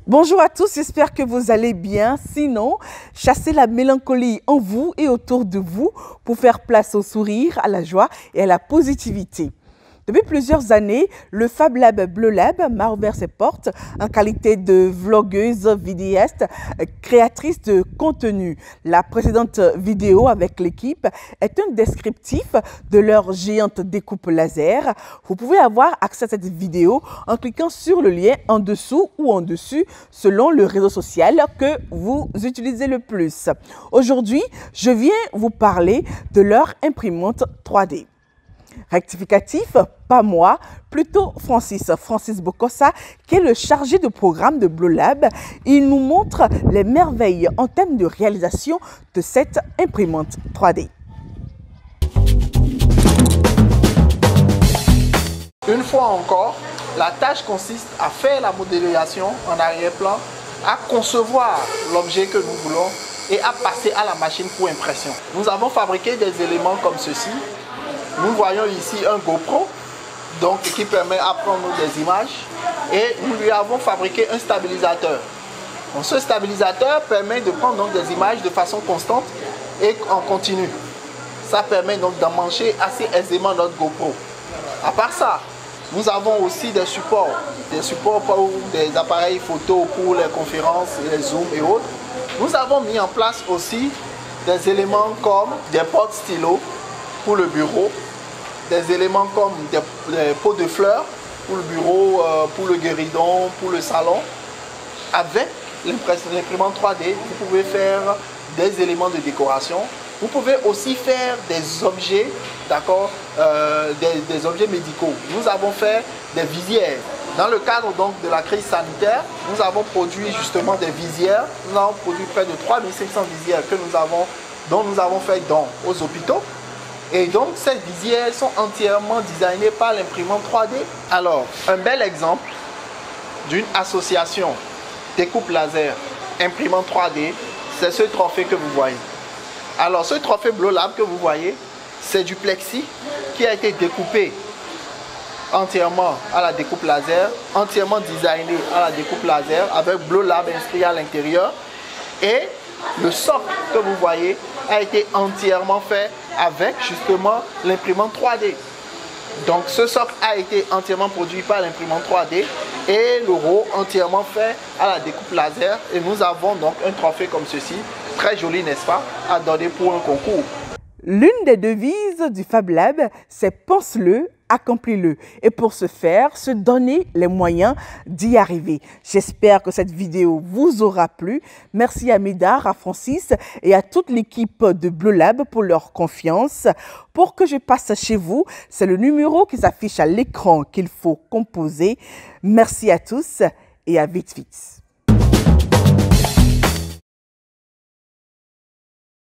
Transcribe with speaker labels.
Speaker 1: Bonjour à tous, j'espère que vous allez bien. Sinon, chassez la mélancolie en vous et autour de vous pour faire place au sourire, à la joie et à la positivité. Depuis plusieurs années, le Fab Lab Bleu Lab m'a ouvert ses portes en qualité de vlogueuse, vidéaste, créatrice de contenu. La précédente vidéo avec l'équipe est un descriptif de leur géante découpe laser. Vous pouvez avoir accès à cette vidéo en cliquant sur le lien en dessous ou en dessus selon le réseau social que vous utilisez le plus. Aujourd'hui, je viens vous parler de leur imprimante 3D. Rectificatif, pas moi, plutôt Francis Bokosa, qui est le chargé de programme de Bleu Lab. Il nous montre les merveilles en termes de réalisation de cette imprimante 3D.
Speaker 2: Une fois encore, la tâche consiste à faire la modélisation en arrière-plan, à concevoir l'objet que nous voulons et à passer à la machine pour impression. Nous avons fabriqué des éléments comme ceci. Nous voyons ici un GoPro donc, qui permet à prendre des images et nous lui avons fabriqué un stabilisateur. Donc, ce stabilisateur permet de prendre donc, des images de façon constante et en continu. Ça permet donc d'emmancher assez aisément notre GoPro. À part ça, nous avons aussi des supports pour des appareils photo pour les conférences, les zooms et autres. Nous avons mis en place aussi des éléments comme des porte-stylos pour le bureau, des éléments comme des pots de fleurs pour le bureau, pour le guéridon, pour le salon. Avec l'imprimante 3D, vous pouvez faire des éléments de décoration. Vous pouvez aussi faire des objets, d'accord, des objets médicaux. Nous avons fait des visières. Dans le cadre donc de la crise sanitaire, nous avons produit justement des visières. Nous avons produit près de 3500 visières dont nous avons fait don aux hôpitaux. Et donc ces visières sont entièrement designées par l'imprimante 3D. Alors, un bel exemple d'une association découpe laser imprimante 3D, c'est ce trophée que vous voyez. Alors ce trophée Bleu Lab que vous voyez, c'est du plexi qui a été découpé entièrement à la découpe laser, entièrement designé à la découpe laser avec Bleu Lab inscrit à l'intérieur. Et le socle que vous voyez a été entièrement fait avec justement l'imprimante 3D. Donc ce socle a été entièrement produit par l'imprimante 3D et le haut entièrement fait à la découpe laser. Et nous avons donc un trophée comme ceci, très joli n'est-ce pas, à donner pour un concours.
Speaker 1: L'une des devises du Fab Lab, c'est « pense-le, accomplis-le ». Et pour ce faire, se donner les moyens d'y arriver. J'espère que cette vidéo vous aura plu. Merci à Médard, à Francis et à toute l'équipe de Bleu Lab pour leur confiance. Pour que je passe chez vous, c'est le numéro qui s'affiche à l'écran qu'il faut composer. Merci à tous et à vite vite.